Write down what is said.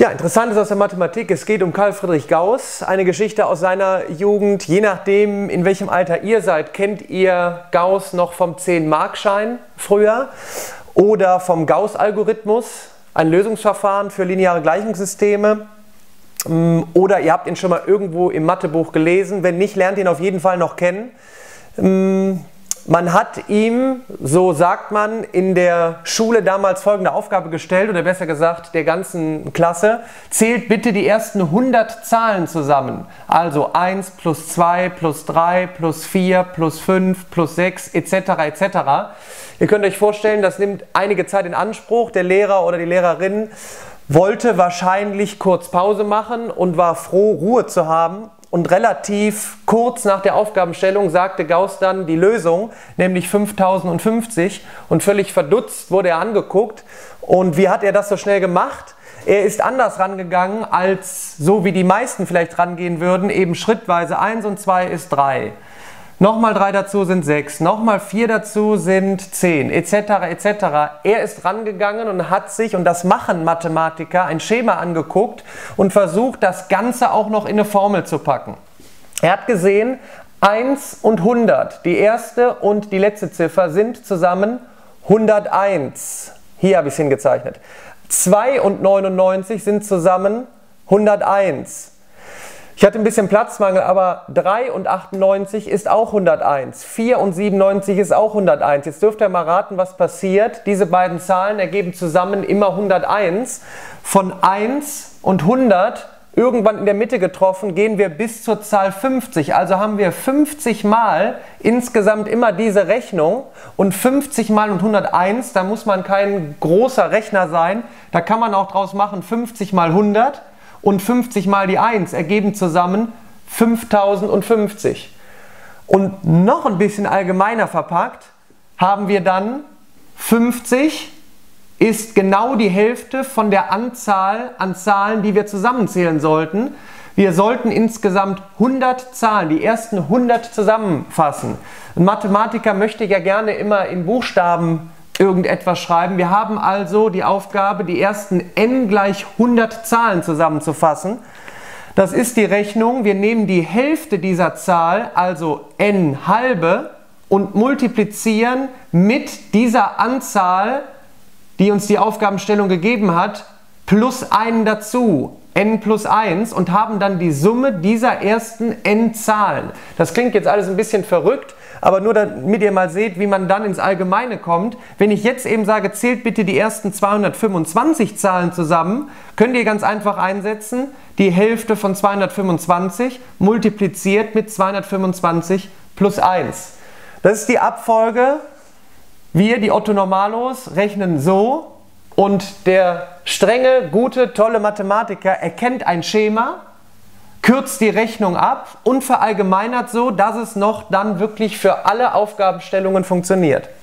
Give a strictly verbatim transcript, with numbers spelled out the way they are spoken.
Ja, interessant ist aus der Mathematik, es geht um Carl Friedrich Gauß, eine Geschichte aus seiner Jugend. Je nachdem, in welchem Alter ihr seid, kennt ihr Gauß noch vom zehn-Mark-Schein früher oder vom Gauß-Algorithmus, ein Lösungsverfahren für lineare Gleichungssysteme. Oder ihr habt ihn schon mal irgendwo im Mathebuch gelesen. Wenn nicht, lernt ihn auf jeden Fall noch kennen. Man hat ihm, so sagt man, in der Schule damals folgende Aufgabe gestellt, oder besser gesagt der ganzen Klasse: Zählt bitte die ersten hundert Zahlen zusammen. Also eins plus zwei plus drei plus vier plus fünf plus sechs et cetera et cetera. Ihr könnt euch vorstellen, das nimmt einige Zeit in Anspruch. Der Lehrer oder die Lehrerin wollte wahrscheinlich kurz Pause machen und war froh, Ruhe zu haben. Und relativ kurz nach der Aufgabenstellung sagte Gauß dann die Lösung, nämlich fünftausendfünfzig. Und völlig verdutzt wurde er angeguckt. Und wie hat er das so schnell gemacht? Er ist anders rangegangen, als so wie die meisten vielleicht rangehen würden, eben schrittweise. eins und zwei ist drei. Nochmal drei dazu sind sechs, nochmal vier dazu sind zehn, et cetera et cetera. Er ist rangegangen und hat sich, und das machen Mathematiker, ein Schema angeguckt und versucht, das Ganze auch noch in eine Formel zu packen. Er hat gesehen, eins und hundert, die erste und die letzte Ziffer, sind zusammen hunderteins. Hier habe ich es hingezeichnet. zwei und neunundneunzig sind zusammen hunderteins. Ich hatte ein bisschen Platzmangel, aber drei und achtundneunzig ist auch hunderteins. vier und siebenundneunzig ist auch hunderteins. Jetzt dürft ihr mal raten, was passiert. Diese beiden Zahlen ergeben zusammen immer hunderteins. Von eins und hundert, irgendwann in der Mitte getroffen, gehen wir bis zur Zahl fünfzig. Also haben wir fünfzig Mal insgesamt immer diese Rechnung. Und fünfzig Mal und hunderteins, da muss man kein großer Rechner sein. Da kann man auch draus machen, fünfzig mal hundert. Und fünfzig mal die eins ergeben zusammen fünftausendfünfzig. Und noch ein bisschen allgemeiner verpackt haben wir dann fünfzig ist genau die Hälfte von der Anzahl an Zahlen, die wir zusammenzählen sollten. Wir sollten insgesamt hundert Zahlen, die ersten hundert zusammenfassen. Ein Mathematiker möchte ja gerne immer in Buchstaben irgendetwas schreiben. Wir haben also die Aufgabe, die ersten n gleich hundert Zahlen zusammenzufassen. Das ist die Rechnung. Wir nehmen die Hälfte dieser Zahl, also n halbe, und multiplizieren mit dieser Anzahl, die uns die Aufgabenstellung gegeben hat, plus einen dazu, n plus eins, und haben dann die Summe dieser ersten n Zahlen. Das klingt jetzt alles ein bisschen verrückt, aber nur damit ihr mal seht, wie man dann ins Allgemeine kommt. Wenn ich jetzt eben sage, zählt bitte die ersten zweihundertfünfundzwanzig Zahlen zusammen, könnt ihr ganz einfach einsetzen, die Hälfte von zweihundertfünfundzwanzig multipliziert mit zweihundertfünfundzwanzig plus eins. Das ist die Abfolge. Wir, die Otto Normalos, rechnen so, und der strenge, gute, tolle Mathematiker erkennt ein Schema, kürzt die Rechnung ab und verallgemeinert so, dass es noch dann wirklich für alle Aufgabenstellungen funktioniert.